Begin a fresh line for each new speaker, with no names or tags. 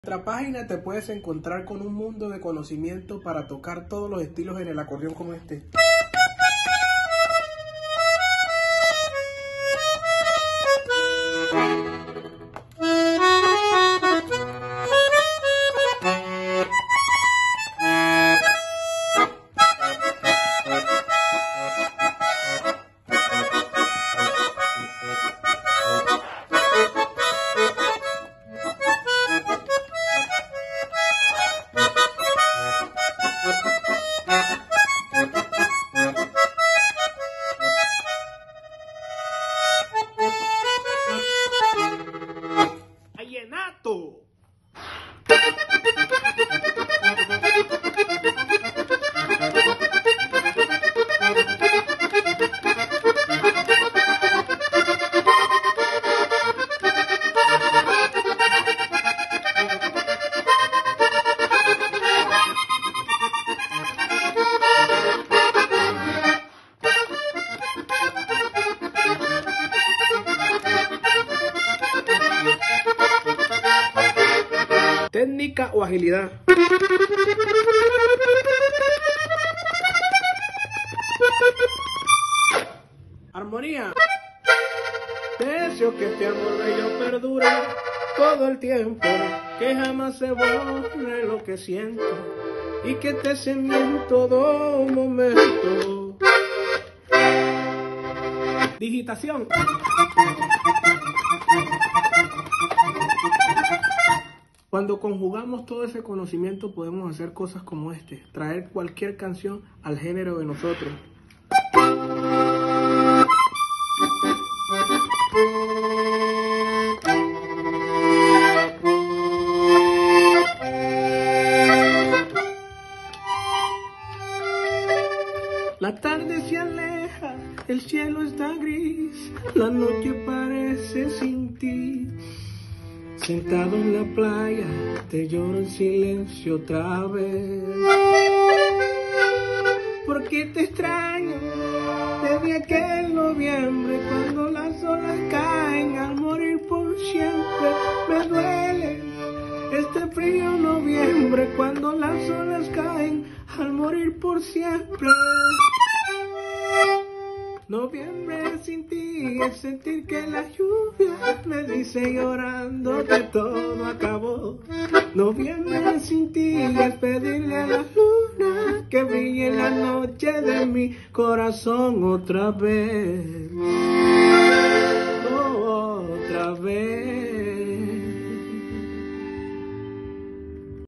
nuestra página te puedes encontrar con un mundo de conocimiento para tocar todos los estilos en el acordeón como este. ¡Vallenato! Técnica o agilidad. Armonía. Deseo que este amor bello perdure todo el tiempo, que jamás se borre lo que siento y que te sienta en todo momento. Digitación. Cuando conjugamos todo ese conocimiento podemos hacer cosas como este, traer cualquier canción al género de nosotros. La tarde se aleja, el cielo está gris, la noche parece sin ti. Sentado en la playa, te lloro en silencio otra vez. Porque te extraño desde aquel noviembre, cuando las olas caen al morir por siempre. Me duele este frío noviembre, cuando las olas caen al morir por siempre. Noviembre sin ti es sentir que la lluvia me dice llorando que todo acabó. Noviembre sin ti es pedirle a la luna que brille en la noche de mi corazón otra vez. Oh, otra vez.